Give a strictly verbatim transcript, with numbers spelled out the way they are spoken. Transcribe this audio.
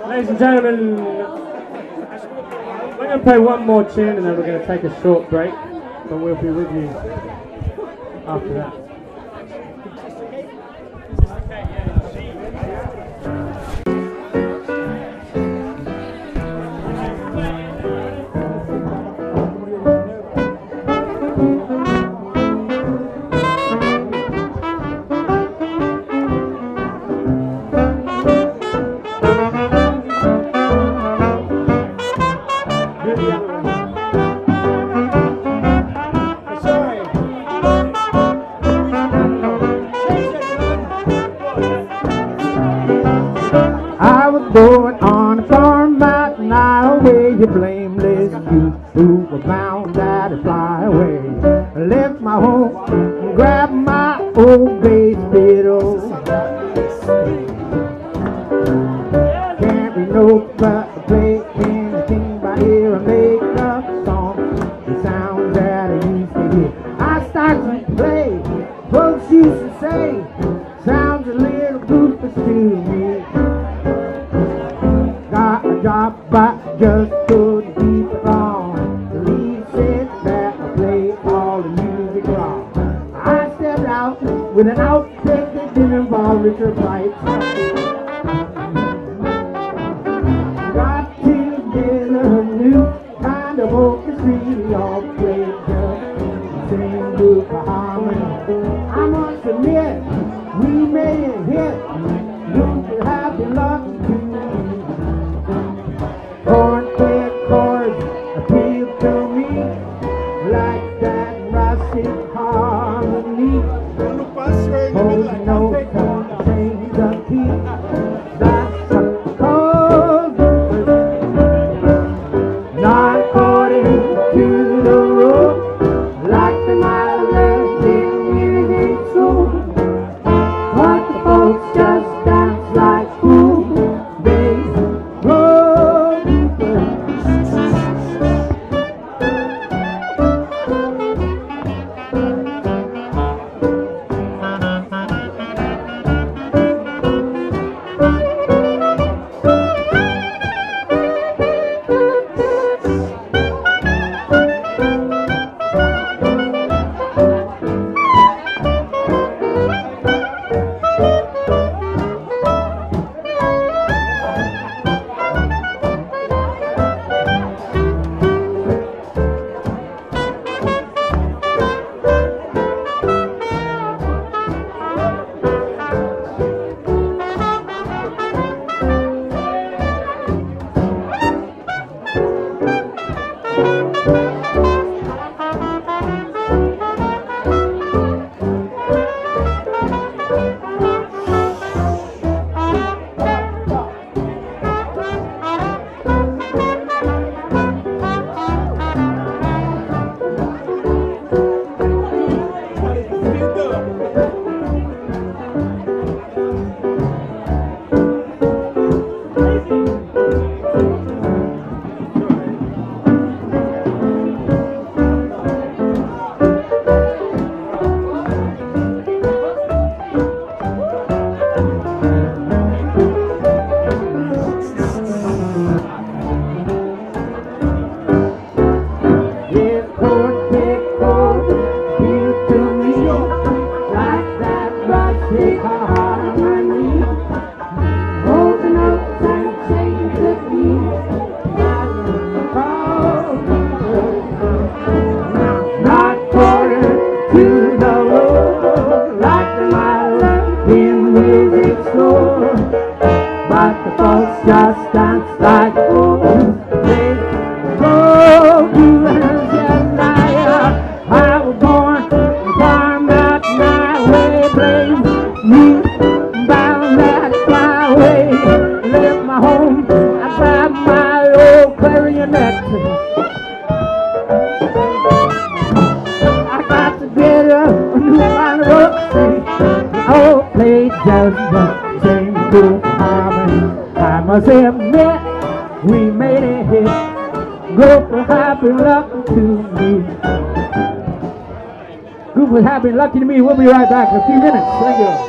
Ladies and gentlemen, we're going to play one more tune and then we're going to take a short break, but we'll be with you after that. Going on a farm out an aisle away, you blameless youth who were bound that to fly away. I left my home and grabbed my old bass fiddle. Can't be no but to play anything by ear and make up songs, the sounds that I used to hear. I started to play, folks used to say, sounds a little goofus to me. Got a job, but just couldn't keep it on. The lead said that I play all the music wrong. I stepped out with an outfit that didn't involve Richard Pipes. Got together a new kind of orchestra, all played just the same group of harmony. I must admit, we made it hit. You could have been lucky to. Cornbread chords appeal to me like that rustic harmony. Holding notes on change the key. That's a cold not according to the rule, like the mild in music soul. But the folks just dance like fools. They roll. Just dance like fools. They go to the I was born to climb out my way, blame me, bound that fly away. Left my home, I grabbed my old clarionet. I got to get a new line of orchestra. The old played just the same cool harmony. I must admit, we made a hit. Group was happy lucky to me. Group was happy lucky to me. We'll be right back in a few minutes. Thank you.